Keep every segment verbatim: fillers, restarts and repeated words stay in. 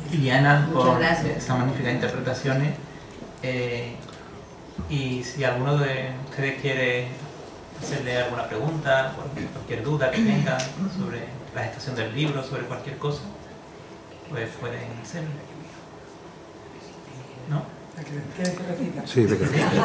y Ana por esas magníficas interpretaciones. Eh, y si alguno de ustedes quiere hacerle alguna pregunta, cualquier duda que tenga sobre la gestación del libro, sobre cualquier cosa, pues pueden hacerlo. ¿No? ¿Quieres que repita? Sí, venga.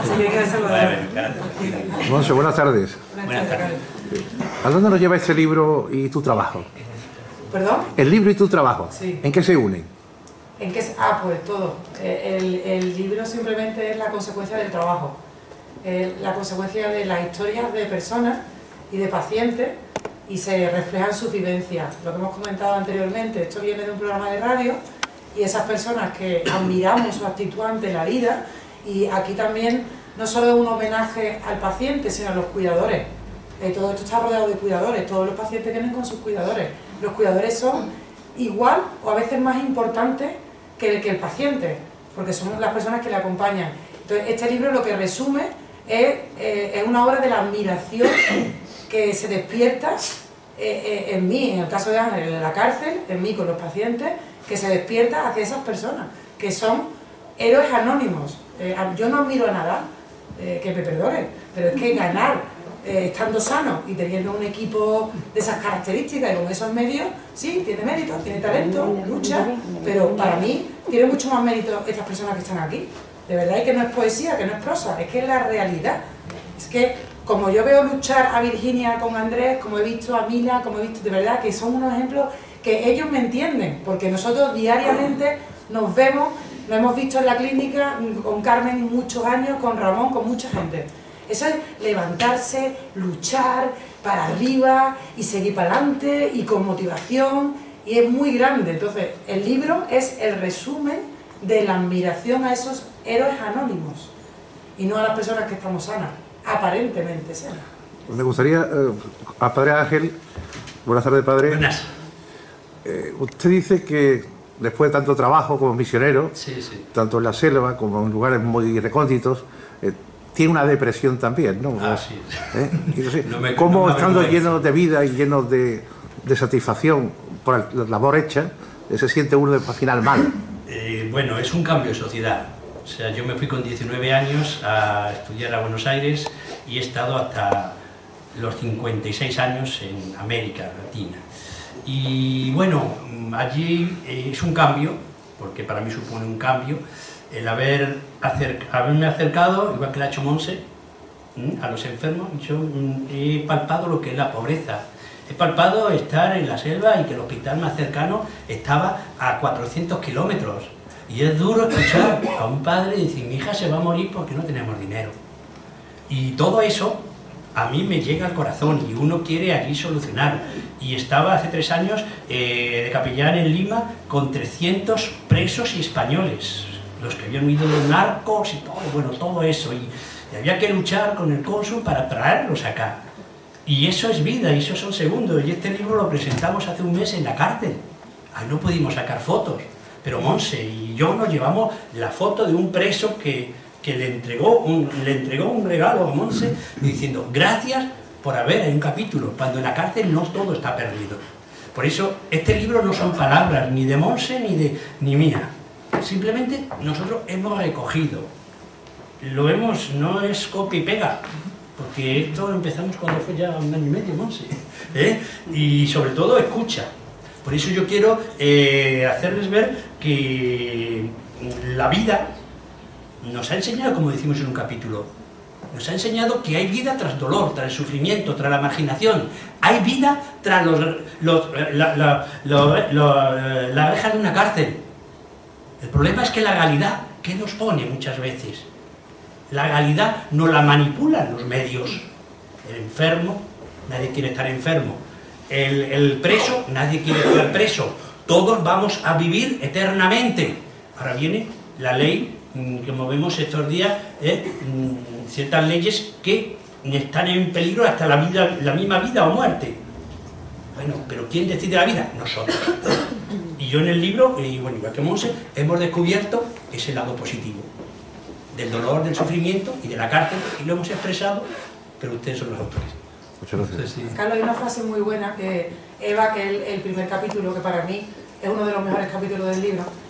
Bueno, Monse, buenas tardes. Buenas tardes. ¿A dónde nos lleva este libro y tu trabajo? ¿Perdón? El libro y tu trabajo. Sí. ¿En qué se unen? ¿En qué se... Ah, pues todo. El, el libro simplemente es la consecuencia del trabajo. Es la consecuencia de las historias de personas y de pacientes y se refleja en sus vivencias. Lo que hemos comentado anteriormente, esto viene de un programa de radio y esas personas que admiramos su actitud ante la vida, y aquí también no solo es un homenaje al paciente, sino a los cuidadores. Eh, todo esto está rodeado de cuidadores, todos los pacientes vienen con sus cuidadores. Los cuidadores son igual o a veces más importantes que el, que el paciente, porque son las personas que le acompañan. Entonces, este libro lo que resume es, eh, es una obra de la admiración que se despierta eh, eh, en mí, en el caso de Ángel, en la cárcel, en mí con los pacientes, que se despierta hacia esas personas, que son héroes anónimos. Eh, yo no admiro a Nadal, eh, que me perdone, pero es que ganar eh, estando sano y teniendo un equipo de esas características y con esos medios, sí, tiene mérito, tiene talento, lucha, pero para mí tiene mucho más mérito estas personas que están aquí. De verdad, y que no es poesía, que no es prosa, es que es la realidad. Es que como yo veo luchar a Virginia con Andrés, como he visto a Mila, como he visto, de verdad que son unos ejemplos que ellos me entienden, porque nosotros diariamente nos vemos, lo hemos visto en la clínica con Carmen muchos años, con Ramón, con mucha gente. Eso es levantarse, luchar para arriba y seguir para adelante y con motivación, y es muy grande. Entonces, el libro es el resumen de la admiración a esos héroes anónimos y no a las personas que estamos sanas, aparentemente sanas. Me gustaría, eh, a Padre Ángel, buenas tardes, Padre. Buenas. Eh, usted dice que después de tanto trabajo como misionero, sí, sí. tanto en la selva como en lugares muy recónditos, eh, tiene una depresión también, ¿no? Ah, sí. ¿Eh? Y no sé, no me, ¿cómo no estando lleno de vida y lleno de, de satisfacción por la labor hecha, se siente uno al final mal? Eh, bueno, es un cambio de sociedad. O sea, yo me fui con diecinueve años a estudiar a Buenos Aires y he estado hasta los cincuenta y seis años en América Latina. Y bueno, allí es un cambio, porque para mí supone un cambio, el haber acer haberme acercado, igual que lo ha hecho Monse, a los enfermos. Yo he palpado lo que es la pobreza. He palpado estar en la selva y que el hospital más cercano estaba a cuatrocientos kilómetros. Y es duro escuchar a un padre decir, mi hija se va a morir porque no tenemos dinero. Y todo eso a mí me llega al corazón y uno quiere allí solucionar. Y estaba hace tres años eh, de capellán en Lima con trescientos presos y españoles, los que habían huido de los narcos y todo, bueno, todo eso. Y, y había que luchar con el cónsul para traerlos acá. Y eso es vida, y eso son segundos. Y este libro lo presentamos hace un mes en la cárcel. Ahí no pudimos sacar fotos, pero Monse y yo nos llevamos la foto de un preso que, que le, entregó un, le entregó un regalo a Monse diciendo gracias por haber, hay un capítulo, cuando en la cárcel no todo está perdido. Por eso este libro no son palabras ni de Monse ni, de, ni mía. Simplemente nosotros hemos recogido. Lo hemos, no es copia y pega. Porque esto lo empezamos cuando fue ya un año y medio, Monse, ¿eh? Y sobre todo escucha. Por eso yo quiero eh, hacerles ver que la vida nos ha enseñado, como decimos en un capítulo, nos ha enseñado que hay vida tras dolor, tras el sufrimiento, tras la marginación. Hay vida tras los, los, la, la, la, la, la reja de una cárcel. El problema es que la realidad, ¿qué nos pone muchas veces? La realidad no la manipulan los medios. El enfermo, nadie quiere estar enfermo. El, el preso, nadie quiere estar preso. Todos vamos a vivir eternamente. Ahora viene la ley, como vemos estos días, eh, ciertas leyes que están en peligro hasta la, vida, la misma vida o muerte. Bueno, pero ¿quién decide la vida? Nosotros. Y yo en el libro, y bueno, igual que Monse, hemos descubierto ese lado positivo del dolor, del sufrimiento y de la cárcel, y lo hemos expresado, pero ustedes son los autores. Muchas gracias. Sí, sí. Carlos, hay una frase muy buena que Eva, que es el, el primer capítulo, que para mí es uno de los mejores capítulos del libro,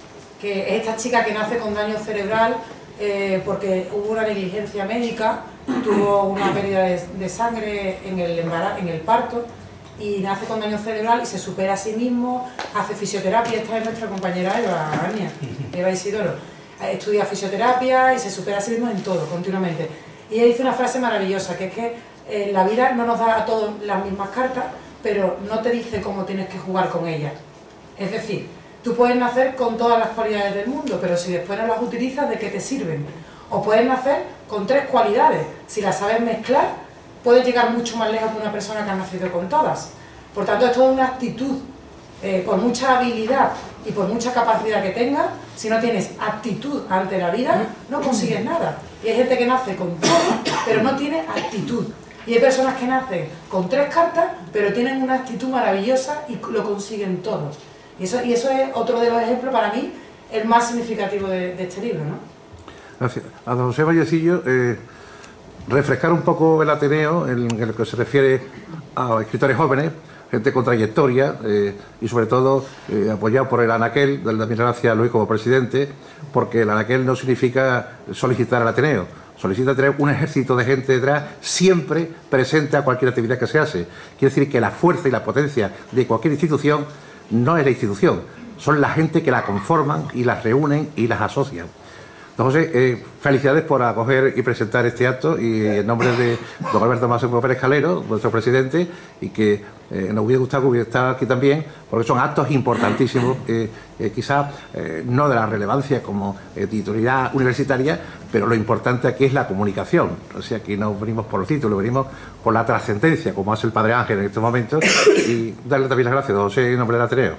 que es esta chica que nace con daño cerebral eh, porque hubo una negligencia médica, tuvo una pérdida de, de sangre en el, embarazo, en el parto, y nace con daño cerebral y se supera a sí mismo, hace fisioterapia. Esta es nuestra compañera Eva Arnia, Eva Isidoro. Estudia fisioterapia y se supera a sí mismo en todo, continuamente. Y ella dice una frase maravillosa, que es que eh, la vida no nos da a todos las mismas cartas, pero no te dice cómo tienes que jugar con ellas. Es decir, tú puedes nacer con todas las cualidades del mundo, pero si después no las utilizas, ¿de qué te sirven? O puedes nacer con tres cualidades. Si las sabes mezclar, puedes llegar mucho más lejos que una persona que ha nacido con todas. Por tanto, esto es una actitud. Eh, por mucha habilidad y por mucha capacidad que tengas, si no tienes actitud ante la vida, no consigues nada. Y hay gente que nace con todo, pero no tiene actitud. Y hay personas que nacen con tres cartas, pero tienen una actitud maravillosa y lo consiguen todo. Y eso, y eso es otro de los ejemplos, para mí, el más significativo de, de este libro, ¿no? Gracias. A don José Vallecillo, eh, refrescar un poco el Ateneo en, en lo que se refiere a escritores jóvenes, gente con trayectoria eh, y sobre todo eh, apoyado por el Anaquel, darle también gracias a Luis como presidente, porque el Anaquel no significa solicitar al Ateneo, solicita tener un ejército de gente detrás siempre presente a cualquier actividad que se hace. Quiere decir que la fuerza y la potencia de cualquier institución no es la institución, son la gente que la conforman y las reúnen y las asocian. Don José, eh, felicidades por acoger y presentar este acto, y en nombre de don Alberto Máximo Pérez Calero, nuestro presidente, y que eh, nos hubiera gustado que hubiera estado aquí también, porque son actos importantísimos, eh, eh, quizás eh, no de la relevancia como eh, titularidad universitaria, pero lo importante aquí es la comunicación. O sea, aquí no venimos por los títulos, venimos por la trascendencia, como hace el Padre Ángel en estos momentos, y darle también las gracias, don José, en nombre del Ateneo.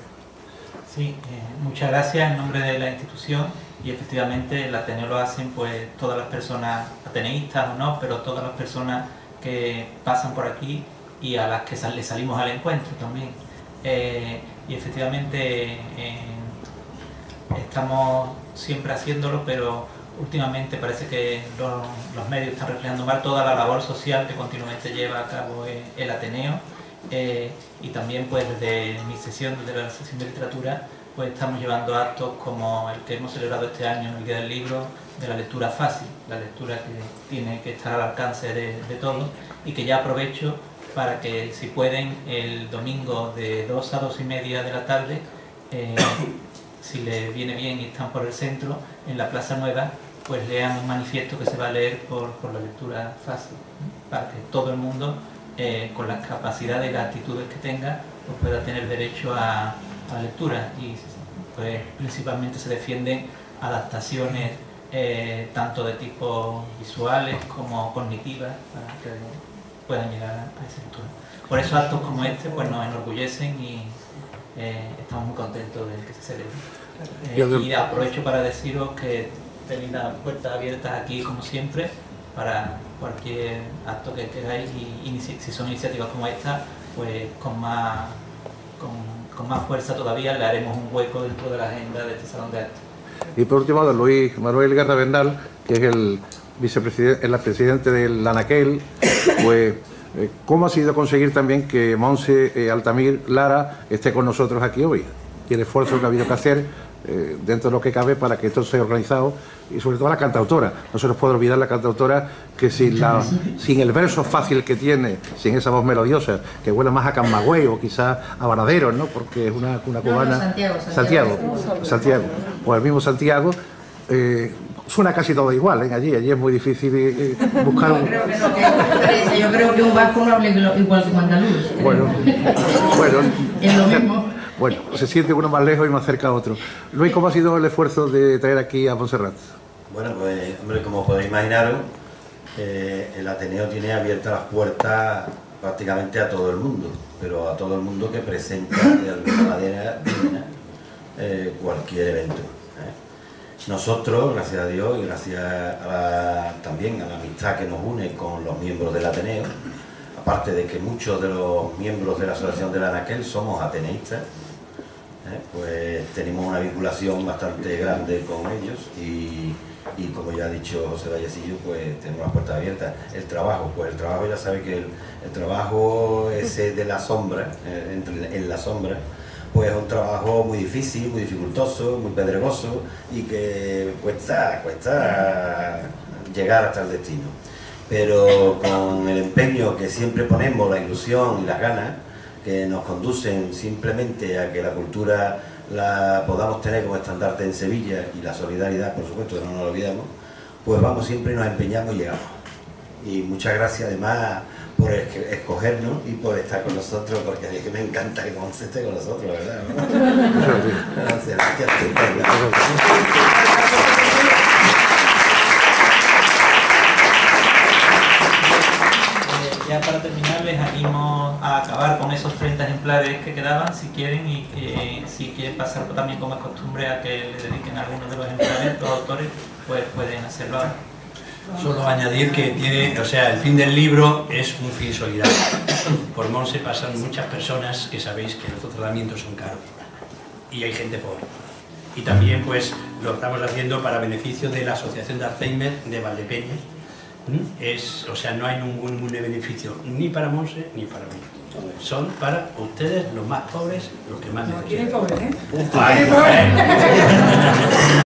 Sí, eh, muchas gracias en nombre de la institución. Y efectivamente el Ateneo lo hacen pues todas las personas ateneístas o no, pero todas las personas que pasan por aquí y a las que sal, le salimos al encuentro también. Eh, y efectivamente eh, estamos siempre haciéndolo, pero últimamente parece que los, los medios están reflejando mal toda la labor social que continuamente lleva a cabo el, el Ateneo. Eh, y también pues desde mi sesión, desde la sesión de literatura, pues estamos llevando actos como el que hemos celebrado este año, el Día del Libro, de la lectura fácil, la lectura que tiene que estar al alcance de, de todos, y que ya aprovecho para que, si pueden, el domingo de dos a dos y media de la tarde, eh, si les viene bien y están por el centro, en la Plaza Nueva, pues lean un manifiesto que se va a leer por, por la lectura fácil, para que todo el mundo, eh, con las capacidades y las actitudes que tenga, pues pueda tener derecho a, a la lectura. Y pues principalmente se defienden adaptaciones eh, tanto de tipo visuales como cognitivas, para que puedan llegar a, a ese futuro. Por eso actos como este pues nos enorgullecen y eh, estamos muy contentos de que se celebre. Eh, y aprovecho para deciros que tenéis las puertas abiertas aquí como siempre para cualquier acto que queráis, y, y si son iniciativas como esta, pues con más, con, con más fuerza todavía le haremos un hueco dentro de la agenda de este salón de actos. Y por último, don Luis Manuel Guerra Bernal, que es el vicepresidente, el presidente del Anaquel, pues eh, ¿cómo ha sido conseguir también que Monse eh, Altamir Lara esté con nosotros aquí hoy? Y el esfuerzo que ha habido que hacer eh, dentro de lo que cabe para que esto sea organizado, y sobre todo la cantautora. No se nos puede olvidar la cantautora, que sin, la, sin el verso fácil que tiene, sin esa voz melodiosa, que huele más a Camagüey o quizás a Banaderos, ¿no? Porque es una, una cubana... No, no, Santiago, Santiago. Santiago, Santiago. Pues el mismo Santiago... Eh, suena casi todo igual, ¿eh? allí, allí es muy difícil eh, buscar un... Creo que no, que yo creo que un vasco no habla igual que un andaluz. Bueno, bueno, es lo mismo. Bueno, se siente uno más lejos y más cerca a otro. Luis, ¿cómo ha sido el esfuerzo de traer aquí a Montserrat? Bueno, pues, hombre, como podéis imaginaros, eh, el Ateneo tiene abiertas las puertas prácticamente a todo el mundo, pero a todo el mundo que presenta de alguna manera eh, cualquier evento. Nosotros, gracias a Dios y gracias a la, también a la amistad que nos une con los miembros del Ateneo, aparte de que muchos de los miembros de la Asociación del Anaquel somos ateneístas, ¿eh? pues tenemos una vinculación bastante grande con ellos y, y como ya ha dicho José Vallecillo, pues tenemos las puertas abiertas. El trabajo, pues el trabajo ya sabe que el, el trabajo ese de la sombra, eh, entre, en la sombra, pues es un trabajo muy difícil, muy dificultoso, muy pedregoso y que cuesta, cuesta llegar hasta el destino. Pero con el empeño que siempre ponemos, la ilusión y las ganas, que nos conducen simplemente a que la cultura la podamos tener como estandarte en Sevilla y la solidaridad, por supuesto, que no nos lo olvidamos, pues vamos siempre y nos empeñamos y llegamos. Y muchas gracias además por escogernos y por estar con nosotros, porque a mí que me encanta que Montse esté con nosotros, ¿verdad? Gracias, gracias. Ya para terminar les animo a acabar con esos treinta ejemplares que quedaban si quieren, y que si quieren pasar también como es costumbre a que le dediquen algunos de los ejemplares, los autores pues pueden hacerlo ahora. Solo añadir que tiene, o sea, el fin del libro es un fin solidario. Por Montse pasan muchas personas que sabéis que los tratamientos son caros y hay gente pobre. Y también pues lo estamos haciendo para beneficio de la Asociación de Alzheimer de Valdepeñas. Es, o sea, no hay ningún, ningún beneficio ni para Montse ni para mí. Son para ustedes, los más pobres, los que más necesitan. ¿Quién es pobre, eh? Ay,